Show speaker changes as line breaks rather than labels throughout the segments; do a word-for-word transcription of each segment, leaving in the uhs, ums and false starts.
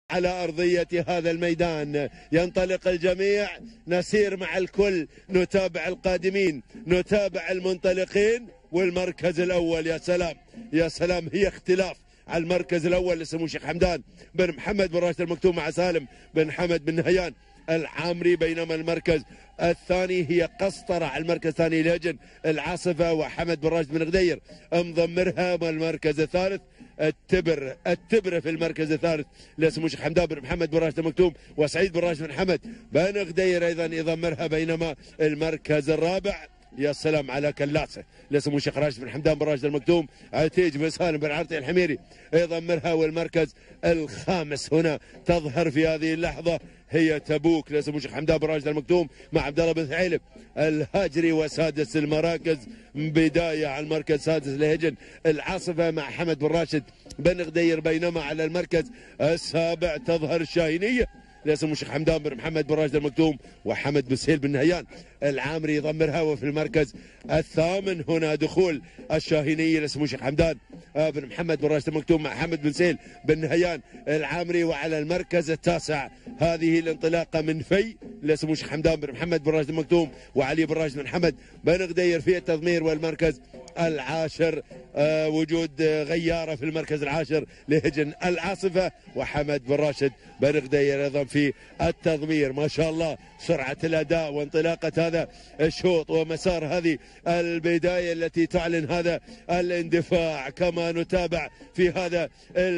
على أرضية هذا الميدان. ينطلق الجميع، نسير مع الكل، نتابع القادمين، نتابع المنطلقين. والمركز الأول يا سلام يا سلام، هي اختلاف على المركز الأول اسمه شيخ حمدان بن محمد بن راشد المكتوم مع سالم بن حمد بن نهيان العامري، بينما المركز الثاني هي قسطرة على المركز الثاني لهجن العاصفة وحمد بن راشد بن غدير مضمرها. والمركز الثالث التبر التبرة في المركز الثالث لاسمه شيخ حمدان بن محمد بن راشد المكتوم وسعيد بن راشد بن حمد بن غدير أيضا يضمرها. بينما المركز الرابع يا سلام على كلاسه لاسمه شيخ راشد بن حمدان بن راشد المكتوم عتيج بن سالم بن عرطي الحميري يضمرها. والمركز الخامس هنا تظهر في هذه اللحظة هي تبوك لاسمه شيخ حمدان بن راشد المكتوم مع عبد الله بن ثعيلب الهاجري. وسادس المراكز بداية على المركز السادس لهجن العاصفة مع حمد بن راشد بن غدير. بينما على المركز السابع تظهر الشاهينية لاسمه شيخ حمدان بن محمد بن راشد المكتوم وحمد بن سهيل بن نهيان العامري يضمرها. وفي المركز الثامن هنا دخول الشاهينية لاسمه شيخ حمدان بن محمد بن راشد المكتوم مع حمد بن سهيل بن نهيان العامري. وعلى المركز التاسع هذه الانطلاقة من في لاسمه شيخ حمدان بن محمد بن راشد المكتوم وعلي بن راشد بن حمد بن غدير في التضمير. والمركز العاشر آه وجود غيارة في المركز العاشر لهجن العاصفة وحمد بن راشد بن غدير ايضا في التضمير. ما شاء الله سرعة الأداء وانطلاقة هذا الشوط ومسار هذه البداية التي تعلن هذا الاندفاع. كما نتابع في هذا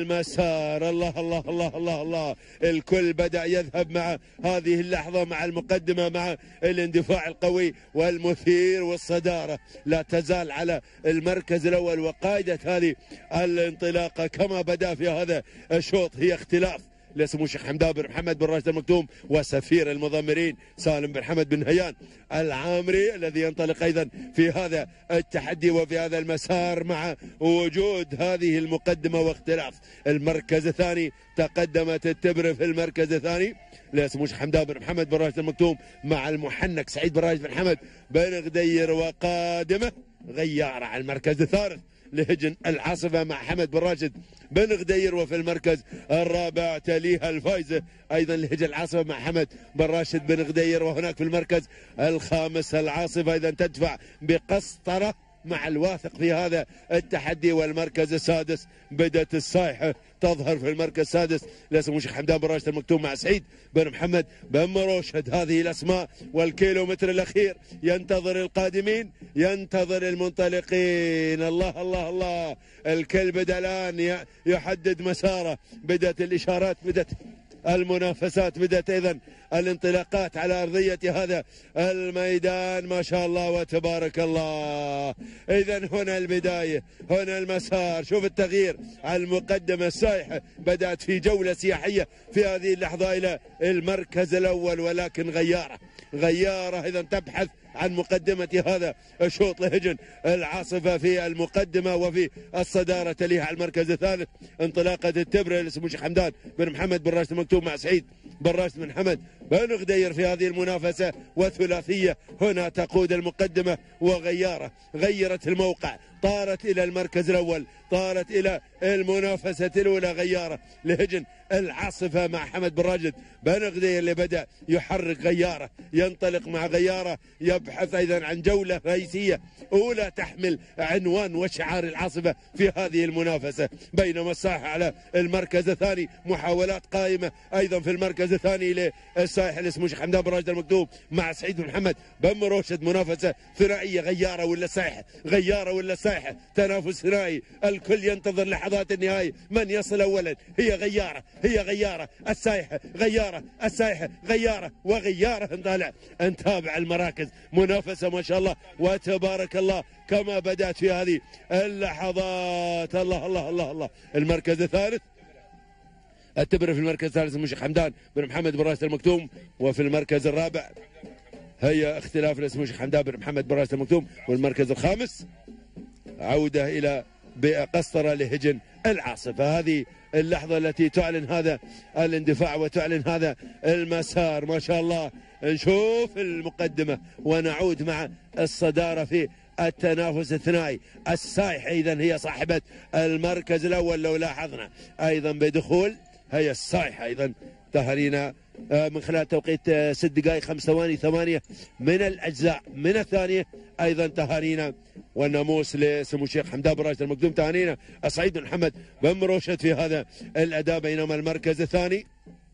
المسار الله الله الله الله الله، الكل بدأ يذهب مع هذه اللحظة مع المقدمة مع الاندفاع القوي والمثير والصدارة لا تزال على المركز الأول. وقائدة هذه الانطلاقة كما بدأ في هذا الشوط هي اختلاف لاسمه شيخ حمدان بن محمد بن راشد المكتوم وسفير المضمرين سالم بن حمد بن نهيان العامري الذي ينطلق أيضا في هذا التحدي وفي هذا المسار مع وجود هذه المقدمة واختلاف. المركز الثاني تقدمت التبر في المركز الثاني لاسمه شيخ حمدان بن محمد بن راشد المكتوم مع المحنك سعيد بن راشد بن حمد بن غدير. وقادمة غيارة على المركز الثالث لهجن العاصفة مع حمد بن راشد بن غدير. وفي المركز الرابع تليها الفايزة أيضا لهجن العاصفة مع حمد بن راشد بن غدير. وهناك في المركز الخامس العاصفة أيضا تدفع بقسطرة مع الواثق في هذا التحدي. والمركز السادس بدأت الصائحة تظهر في المركز السادس لاسمه شيخ حمدان بن راشد المكتوم مع سعيد بن محمد بن مروشد. هذه الأسماء والكيلومتر الأخير ينتظر القادمين ينتظر المنطلقين. الله الله الله، الكل بدأ الآن يحدد مساره، بدأت الإشارات، بدأت المنافسات، بدأت أيضا الانطلاقات على أرضية هذا الميدان. ما شاء الله وتبارك الله. إذا هنا البداية، هنا المسار. شوف التغيير على المقدمة السائحة، بدأت في جولة سياحية في هذه اللحظة إلى المركز الأول، ولكن غيارة غيارة إذا تبحث عن مقدمة هذا الشوط لهجن العاصفة في المقدمة وفي الصدارة. تليها على المركز الثالث انطلاقة التبرة اللي اسمه شيخ حمدان بن محمد بن راشد المكتوم مع سعيد بن راشد بن حمد بن غدير في هذه المنافسة وثلاثية. هنا تقود المقدمة وغيارة غيرت الموقع، طارت إلى المركز الأول، طارت إلى المنافسة الأولى. غيارة لهجن العاصفة مع حمد بن راشد بن غدير اللي بدأ يحرك غيارة، ينطلق مع غيارة، يبحث أيضا عن جولة رئيسية أولى تحمل عنوان وشعار العاصفة في هذه المنافسة. بينما الساحة على المركز الثاني محاولات قائمة أيضا في المركز الثاني للساحة اللي اسمه شيخ حمدان بن راشد المكتوم مع سعيد بن محمد بن مروشد. منافسة ثنائية، غيارة ولا ساحة، غيارة ولا ساحة، تنافس ثنائي، الكل ينتظر لحظات النهاية من يصل أولا. هي غيارة هي غيارة السايحة، غيارة السايحة، غيارة وغيارة. نطالع نتابع المراكز، منافسة ما شاء الله وتبارك الله كما بدأت في هذه اللحظات. الله الله الله الله. المركز الثالث التبر في المركز الثالث اسمه شيخ حمدان بن محمد بن راشد المكتوم. وفي المركز الرابع هي اختلاف اسمه شيخ حمدان بن محمد بن راشد المكتوم. والمركز الخامس عودة إلى بقسطرة لهجن العاصفة. هذه اللحظة التي تعلن هذا الاندفاع وتعلن هذا المسار. ما شاء الله نشوف المقدمة ونعود مع الصدارة في التنافس الثنائي. السايحة إذن هي صاحبة المركز الأول لو لاحظنا أيضا بدخول هي الصايحة أيضا تهانينا من خلال توقيت ست دقائق خمس ثواني ثمانية من الأجزاء من الثانية. أيضا تهانينا والناموس لسمو الشيخ حمدان بن راشد المكتوم. تهانينا السعيد بن محمد بن مروشد في هذا الأداء. بينما المركز الثاني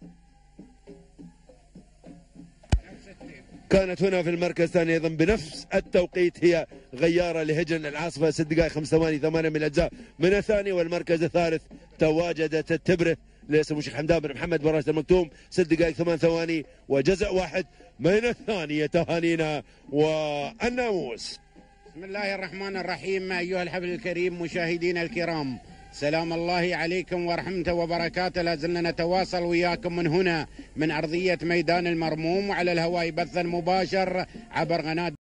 كانت هنا في المركز الثاني أيضا بنفس التوقيت هي غيارة لهجن العاصفة ست دقائق خمس ثواني ثمانية من الأجزاء من الثاني. والمركز الثالث تواجدت التبرة لسمو الشيخ حمدان بن محمد بن راشد المكتوم ست دقائق ثمان ثواني وجزء واحد من الثانية. تهانينا والناموس.
بسم الله الرحمن الرحيم. أيها الحفل الكريم مشاهدينا الكرام، سلام الله عليكم ورحمته وبركاته. لازلنا نتواصل وياكم من هنا من أرضية ميدان المرموم، وعلى الهواء بثا مباشر عبر قناة